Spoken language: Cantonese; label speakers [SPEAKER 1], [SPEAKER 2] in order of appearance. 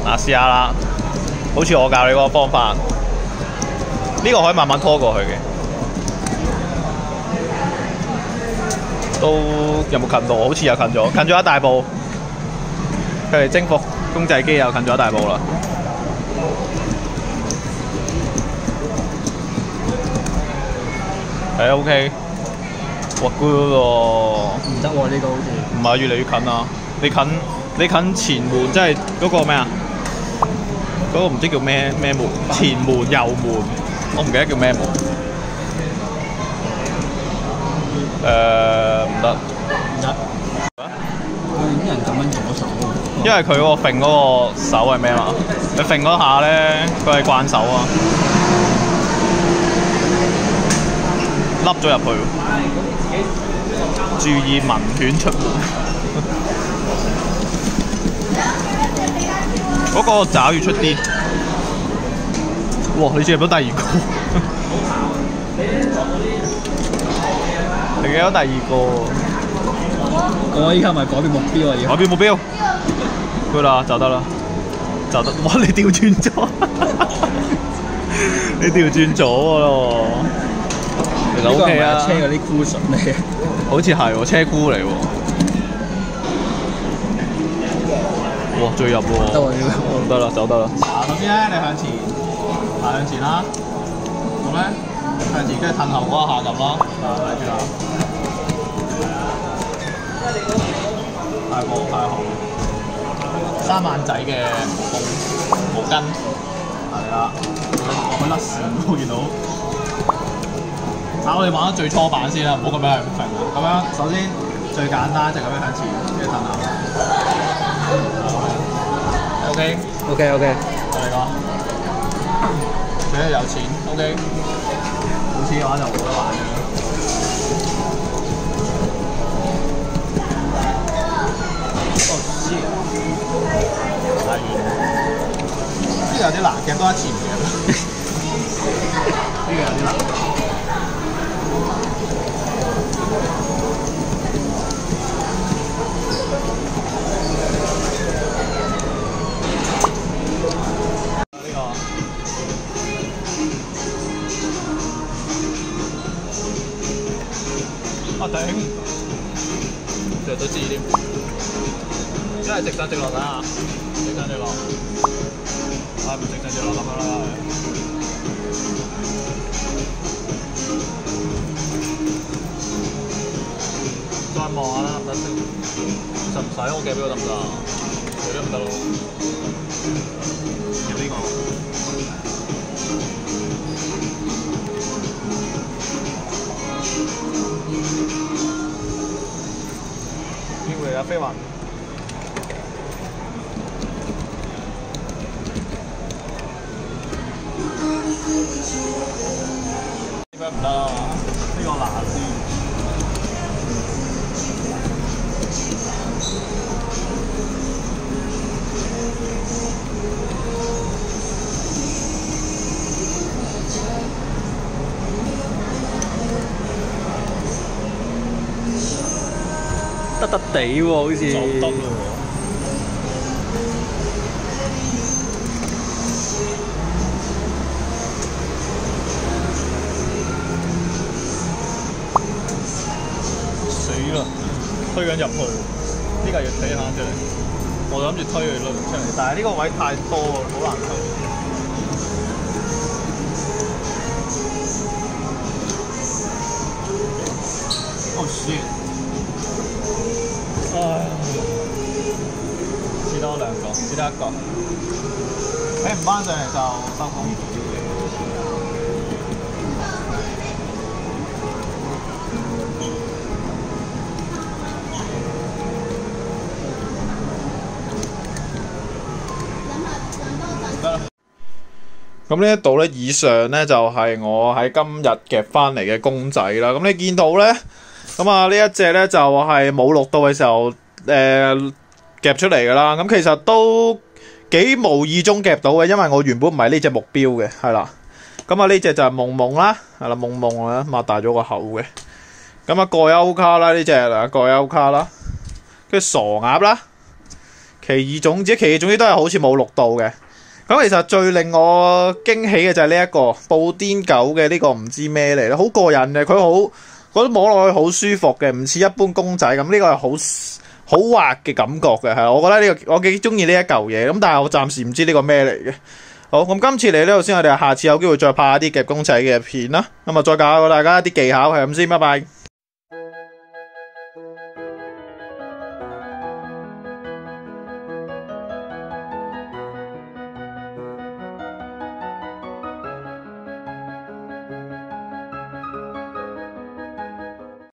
[SPEAKER 1] 嗱，試下啦，好似我教你嗰個方法，呢個可以慢慢拖過去嘅。都有冇近到？好似又近咗，近咗一大步。佢哋征服公仔機又近咗一大步啦。係 OK， 哇 good 喎！
[SPEAKER 2] 唔得喎，呢個好似
[SPEAKER 1] 唔係越嚟越近啊！你近前門，即係嗰個咩啊？嗰個唔知叫咩門，前門右門，我唔記得叫咩門。唔得。
[SPEAKER 2] 唔得。佢啲人咁樣左手喎。
[SPEAKER 1] 因為佢嗰個揈嗰個手係咩嘛？佢揈嗰下咧，佢係慣手啊，凹咗入去。注意民犬出門。嗰個爪要出啲。哇！你進入到第二個。你見到第二個。
[SPEAKER 2] 我依家咪改變目標啊！要
[SPEAKER 1] 改變目標。good 啦，就得啦，就得。哇！你調轉咗，你調轉咗喎。其實 OK 啊。
[SPEAKER 2] 車嗰啲菇筍嚟嘅。
[SPEAKER 1] 好似係喎，車菇嚟喎。哇！最入喎。
[SPEAKER 2] 得喎，呢個。
[SPEAKER 1] 得啦，走得啦。首先咧，你向前，向前啦。咁咧，向前跟住褪後嗰一下撳咯。睇住啦。太好。3萬仔嘅毛巾。係啦。佢甩線喎，見到。我哋玩得最初版先啦，唔好咁樣係咁揈啦。咁樣首先最簡單就咁樣向前，跟住褪後。OK。我嚟講，最緊要有錢。OK。冇錢嘅話就冇得玩嘅。哦，shit！太遠。呢個有啲難，夾多一次唔夾。呢個有啲難。啊頂！着到知添，一係直上直落睇下，直上直落，唔直上直落咁樣啦。再望下啦，得唔得？實唔使我夾俾我得唔得啊？夾咗咪得咯。夾呢個。機會嚟啦，飛雲。呢個唔得啦，呢個難啲。得地喎，好似就得咯喎。死啦！推緊入去，呢個要推下出嚟。我諗住推佢輪出嚟，但係呢個位太多喎，好難推。Oh shit！唉，試多2個，試得1個。唔翻上嚟就收工。得啦。咁呢一度咧，以上咧就係我喺今日夾翻嚟嘅公仔啦。咁你見到咧？咁啊，呢一隻咧就係冇錄到嘅時候，夾出嚟㗎啦。咁其實都幾無意中夾到嘅，因為我原本唔係呢隻目標嘅，係啦。咁啊，呢隻就係夢夢啦，係啦，夢夢啊，擘大咗個口嘅。咁啊，蓋歐卡啦，呢隻嗱蓋歐卡啦，跟住傻鴨啦， 奇異種子，奇異種子都係好似冇綠到嘅。咁其實最令我驚喜嘅就係呢一個布甸狗嘅呢個唔知咩嚟咧，好過癮嘅，佢好覺得摸落去好舒服嘅，唔似一般公仔咁。呢個係好滑嘅感覺嘅，係我覺得呢個我幾中意呢一嚿嘢。咁但係我暫時唔知呢個咩嚟嘅。好，咁今次嚟呢度先，我哋下次有機會再拍一啲夾公仔嘅片啦。咁啊，再教大家一啲技巧，係咁先，拜拜。